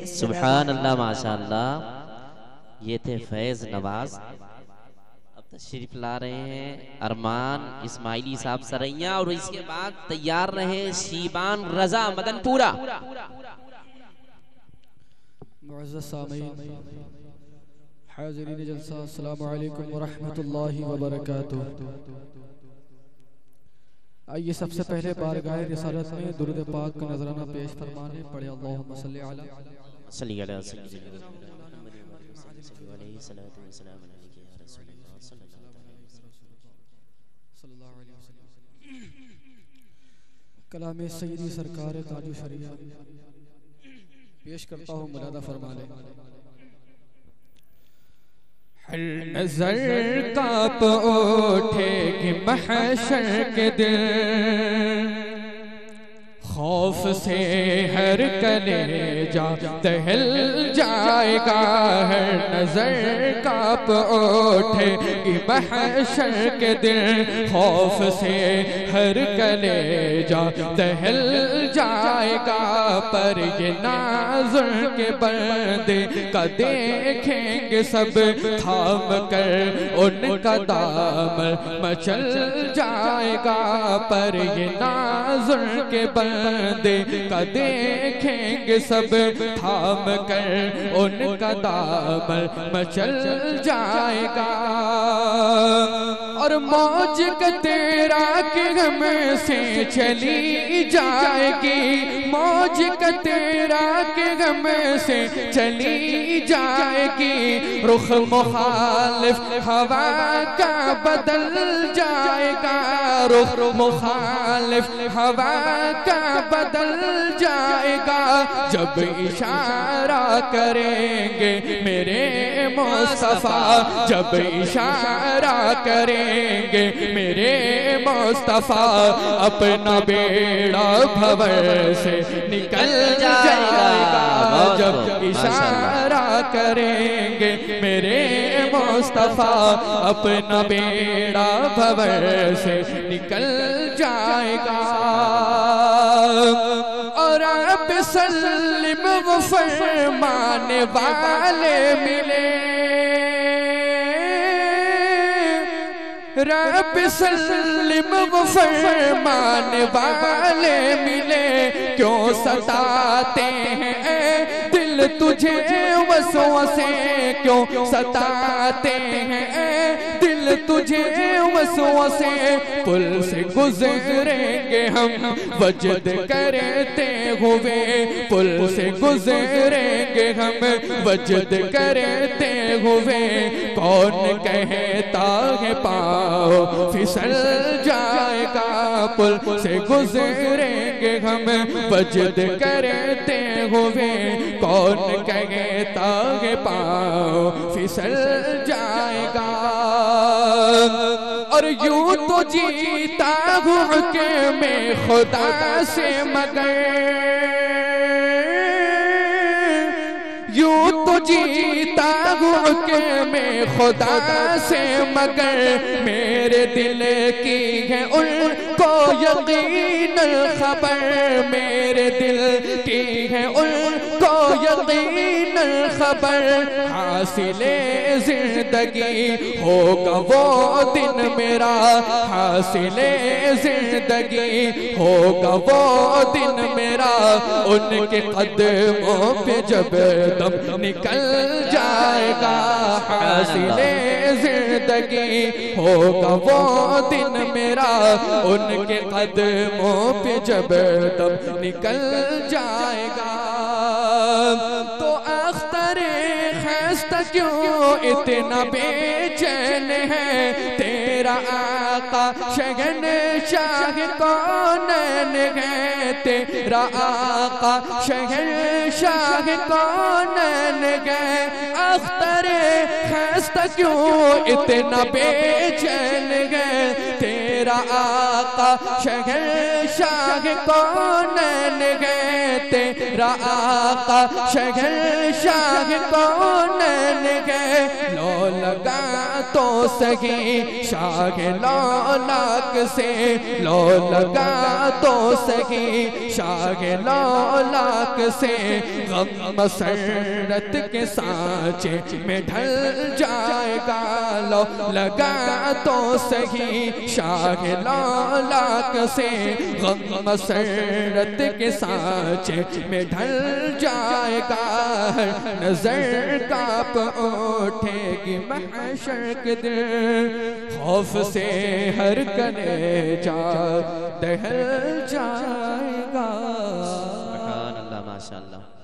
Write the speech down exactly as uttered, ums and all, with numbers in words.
سبحان اللہ ماشاءاللہ. یہ تھے فیض نواز. اب تشریف لا رہے ہیں ارمان اسماعیلی صاحب سرائیاں، اور اس کے بعد تیار رہے شیبان رضا مدن پورا. معزز سامعین حاضرین جلسہ، السلام علیکم ورحمۃ اللہ وبرکاتہ. آئیے سب سے پہلے بارگاہ رسالت میں درود پاک کا نذرانہ پیش فرمانے. پڑھے اللہم صلی علی صلی علی سیدنا محمد علیہ الصلوۃ والسلام علیک یا رسول اللہ صلی اللہ علیہ وسلم. کلام سیدی سرکار تاج و شریعہ پیش کرتا ہوں، ملادہ فرما لیں. ہر نظر کانپ اٹھے گی محشر کے دل، خوف سے ہر کلیجہ دہل جائے گا. ہر نظر کانپ اٹھے گی محشر کے دل، خوف سے ہر کلیجہ دہل جائے گا. پر یہ ناظر کے بندے کا دیکھیں گے سب، تھام کر ان کا دامن مچل جائے گا. پر یہ ناظر کے بندے کا دیکھیں گے سب، تھام کر ان کا دامن مچل جائے گا. اور موج کا تیرا کہ غم سے چلی جائے گی، موج کا تیرا کہ غم سے چلی جائے گی. رخ مخالف ہوا کا بدل جائے گا، رخ مخالف ہوا کا بدل جائے گا. جب اشارہ کریں گے میرے مصطفیٰ، جب اشارہ کریں گے میرے مصطفیٰ، اپنا بیڑا بھور سے نکل جائے گا. جب اشارہ کریں گے میرے مصطفیٰ، اپنا بیڑا بھور سے نکل جائے گا. اور رب سلم وہ فرمانے والے ملے، رب سلم وہ فرمانے والے ملے. کیوں ستاتے ہیں اے دل تجھے وسوسے، کیوں ستاتے ہیں اے دل تجھے وسوسے. پل سے گزریں گے ہم وجد کرتے ہوئے، پل سے گزریں گے ہم وجد کرتے ہوئے. کون کہتا ہے پاؤں پھسل جائے گا، پل سے گزریں گے ہم وجد کرتے ہوئے. کون کہتا ہے پاؤں پھسل جائے گا. اور یوں تو جیتا ہوں حکم میں خدا سے مگر، یوں تو جیتا ہوں حکم میں خدا سے مگر. میرے دل کی ہے ان کو یقین خبر، میرے دل کی ہے ان کو یقین خبر. حاصل زندگی ہوگا وہ دن میرا، حاصل زندگی ہوگا وہ دن میرا. ان کے قدموں پہ جب دم نکل جائے گا، حاصل زندگی ہوگا وہ دن میرا. ان کے قدموں پہ جب دم نکل جائے گا. تو اختر خستہ کیوں اتنا بے چین ہے، تیرا آقا شہنشاہ کونین ہے، تیرا آقا شہنشاہ کونین ہے. اختر خستہ کیوں اتنا بے چین ہے، تیرا تیرا آقا شہنشاہ کونین ہے، تیرا آقا شہنشاہ کونین ہے، لو لگا تو سہی شاہ لولاک سے، لو لگا تو سہی شاہ لولاک سے، غم مسرت کے سانچے میں ڈھل جائے گا، لو لگا تو سہی شاہ لولاک سے، غم مسرت کے سانچے میں ڈھل جائے گا، نظر کانپ اٹھے گی محشر کے دن، خوف سے ہر کلیجہ دہل جائے گا۔ سبحان اللہ، ماشاءاللہ۔